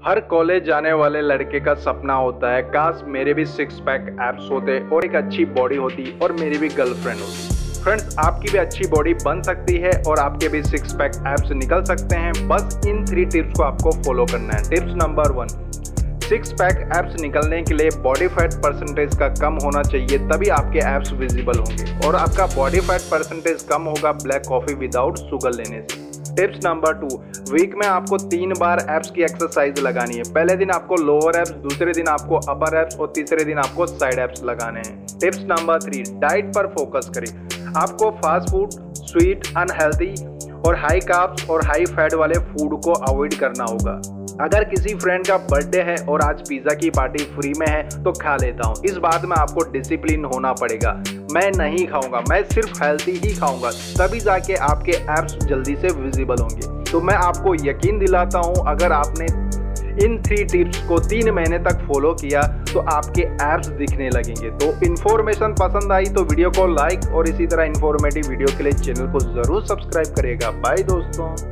हर college जाने वाले लड़के का सपना होता है, काश मेरे भी सिक्स पैक एब्स होते और एक अच्छी बॉडी होती और मेरी भी गर्लफ्रेंड होती। फ्रेंड्स, आपकी भी अच्छी बॉडी बन सकती है और आपके भी सिक्स पैक एब्स निकल सकते हैं। बस इन 3 टिप्स को आपको फॉलो करना है। Tips number 1, six pack abs निकलने के लिए बॉडी फैट परसेंटेज का कम होना चाहिए, तभी आपके एब्स विजिबल होंगे। और आपका बॉडी फैट परसेंटेज कम होगा ब्लैक कॉफी विदाउट शुगर लेने से। टिप्स नंबर 2, वीक में आपको 3 बार एब्स की एक्सरसाइज लगानी है। पहले दिन आपको लोअर एब्स, दूसरे दिन आपको अपर एब्स और तीसरे दिन आपको साइड एब्स लगाने हैं। टिप्स नंबर 3, डाइट पर फोकस करें। आपको फास्ट फूड, स्वीट, अनहेल्दी और हाई कार्ब्स और हाई फैट वाले फूड को अवॉइड करना होगा। अगर किसी फ्रेंड का बर्थडे है और आज पिज्जा की पार्टी फ्री में है तो खा लेता हूँ, इस बात में आपको डिसिप्लिन होना पड़ेगा। मैं नहीं खाऊंगा, मैं सिर्फ हेल्दी ही खाऊंगा, तभी जाके आपके एब्स जल्दी से विजिबल होंगे। तो मैं आपको यकीन दिलाता हूँ, अगर आपने इन 3 टिप्स को 3 महीने तक फॉलो किया तो आपके एब्स दिखने लगेंगे। तो इन्फॉर्मेशन पसंद आई तो वीडियो को लाइक और इसी तरह इन्फॉर्मेटिव वीडियो के लिए चैनल को जरूर सब्सक्राइब करिएगा। बाय दोस्तों।